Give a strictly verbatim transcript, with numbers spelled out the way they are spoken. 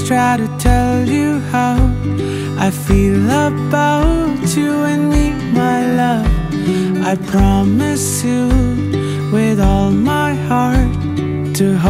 try to tell you how I feel about you and me, my love. I promise you with all my heart to hold